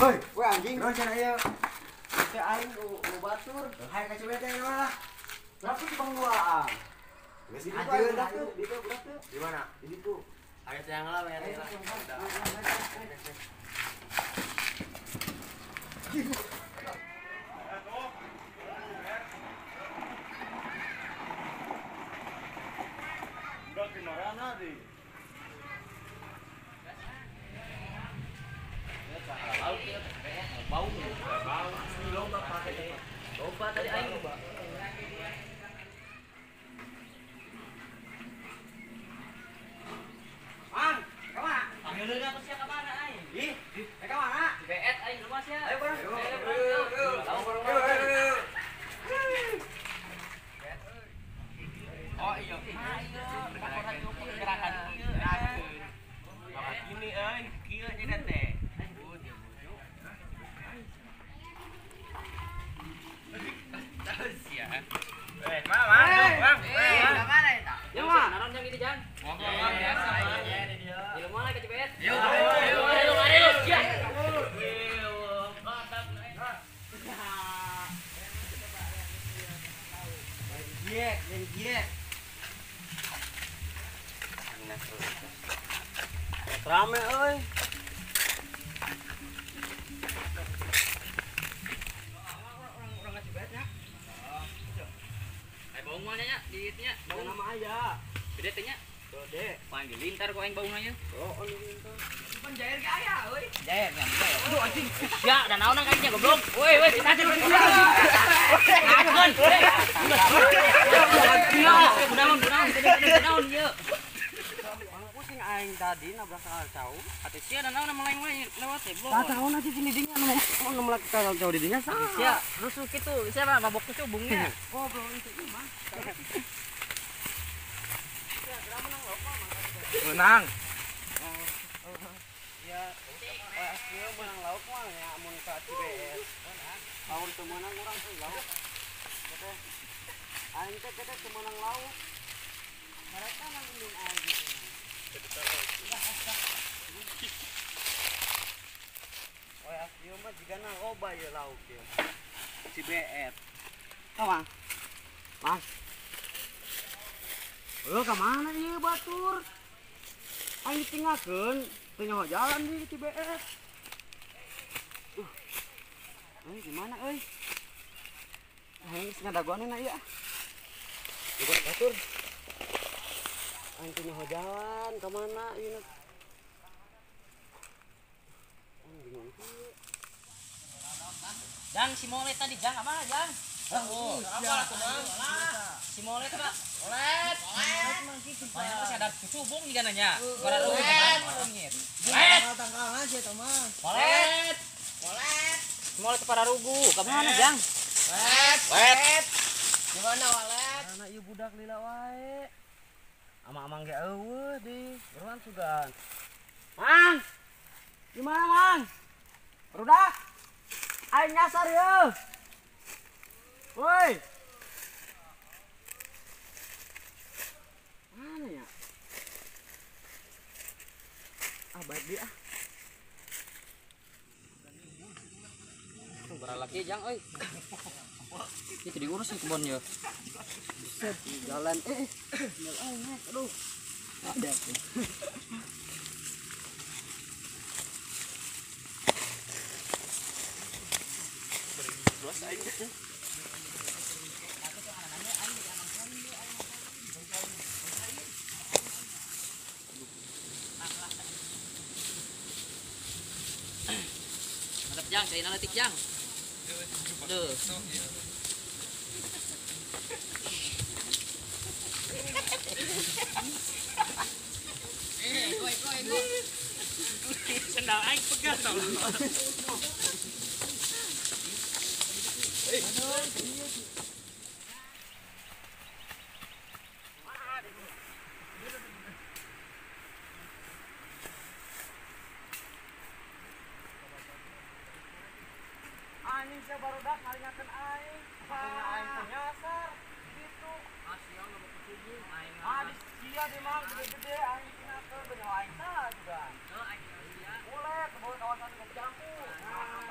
Hoi, weh anjing. Terus cenah ieu. Teh aing nu batur, hayang ka cewek teh mah. Berapa sih Bang gua? Geus diajeun dah tuh, di budak tuh. Di mana? Di situ. Aya teh yang lah, mere lah. Udah gimana nih? Bau, lomba pakai lomba tadi aing lomba. Mang, kemana? Panggil dulu aku siapa mana aing? Ih, ke mana? Di BS aing rumah sia. Ayo bareng. Oh iya. Gerakan ini euy, kieu jadi teh. Rame euy. Orang ngasih betnya. Ai baung mah nya di nya. Baung nama aya. Gede teh nya. Gede. Panggil lintar kok aing baung nya. Oh, lintar. Pan jair ge aya euy. Jair nya. Aduh anjing. Ya, da naon kayaknya goblok. Woi, tina teh. Ngakeun. Naon ieu? Aing tadi nabrak kacau. Atuh sia dan naon meleng-meleng lewat teh blok. Tahu nanti di dinya nu melak kacau di dinya sa. Sia rusuh kitu. Sia mah mabok teh cubungnya. Oh, belum itu mah. Sia kira menang lho mah. Menang. Ya, aslinya menang lauk mah ya mun ka CBS. Lawan teu menang urang teh lauk. Teh. Aing teh teu menang lauk. Mereka nanggung aing gitu. Oh ya, ieu mah jigana loba ieu lauk ieu. CBF. Tawang. Mas. Eueuh ka mana ieu batur? Aing ditinggalkeun teu nyaho jalan di CBF. Euy gimana euy? Aing geus ngadagoneuna ieu. Coba batur. Aing teh nyaho jalan ka mana ieu? Jang si Molet tadi Jang apa Jang? Oh, apa tuh Bang? Si Molet Pak. Molet. Mana masih ada cubung juga nanya. Bara lu Molet. Tangkalan sih eta mah. Molet. Molet. Molet para rugu. Ka mana Jang? Wet. Gimana Walet? Karena ieu budak lila wae. Amang-amang ge eueuh di ruan sugan. Mang. Gimana Mang? Rudak. Aing nyasar yeuh. Woi. Mana ya? Ah baik dia. Tuh bara laki Jang euy. Itu diurus nih kebon ya. Set jalan bener aing aduh. Ada tuh. Terus aing Mantap Jang, saya analitik Jang. Tuh. Sendal aing pegang tau. anjing saya barudak ngaringakeun aing. Punya aing teh nyasar gitu. Asiang nu kecubung aing. Di sia di mang gede-gede aing tinggalkeun beuneu aing tah juga. Heuh aing sia. Boleh ke kawasan Kecampu.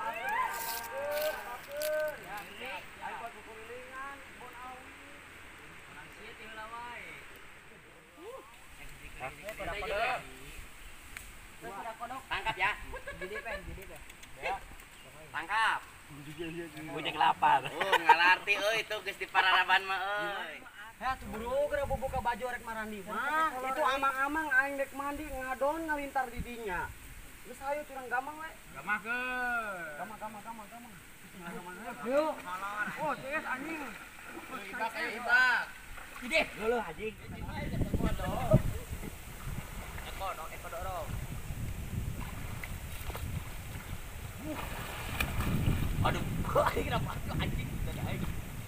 Tangkap ya. Jadi pen. Tangkap. Bujeng lapar. Oh, ngalarti euy itu geus di Pararaban mah euy. Ya tuh buru kena buka baju rek marandi. Itu amang-amang aing dek mandi ngadon ngalintar di dinya. Geus hayu curang gamang we. Gamah ke. Gamang. Yuk. Oh, CS anjing. Ibak. Ide. Dulu anjing. Eko dorong. Aduh, aing kenapa anjing udah aing.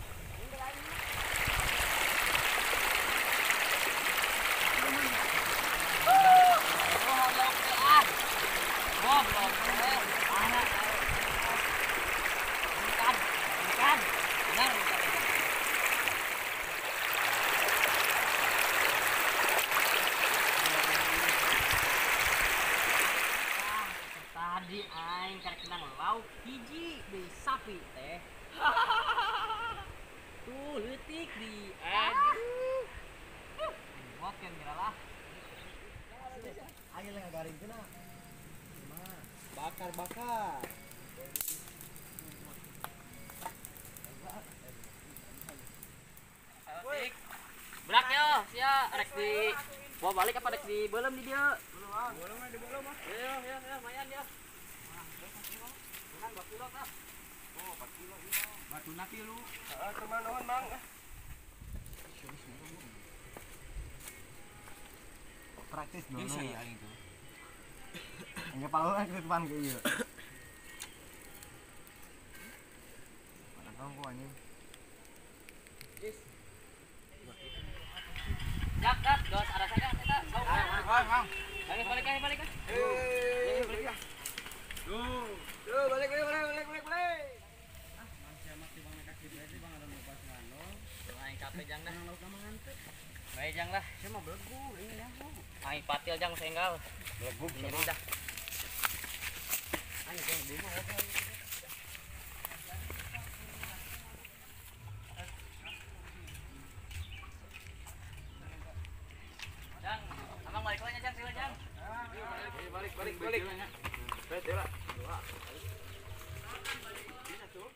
Tadi aing karek kenang lauk hiji deui sapi teh. Tuh leutik di aduh. Moken miralah. Aing lagi garing kena. Bakar. Berak yo, sia rek di bawa balik apa rek di belum di dia? Bolong di bolong mah. Ya, lumayan dia. Batu nati lu. Teman nuhun Mang. Praktis dulu. Yang saya itu. Hanya paling ke depan ke ieu. Mana tahu kok anjing. Jak, gas arah saya eta. Balik. Balik. Aing capek jang dah. Bae jang lah. Saya mah belegu, ini ya. Aing patil jang senggal. Belegu Ini dah. Anjing yang di mana? Jang, abang balik lagi jang, sila jang. Balik. Balik. Balik.